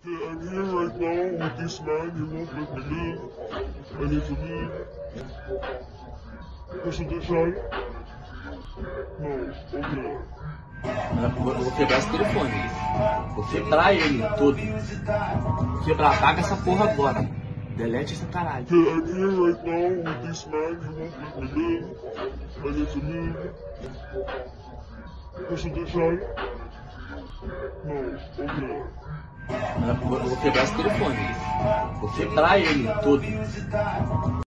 I'm here right now with this man. He won't let me live. I need to leave. Posso deixar? Não, ok. Eu vou quebrar esse telefone. Vou quebrar ele todo. Vou quebrar, apaga essa porra agora. Delete essa caralho. I'm here right now with this man. He won't let me live. I need to leave. Posso deixar? Não, ok. Eu vou quebrar esse telefone. Vou quebrar ele todo.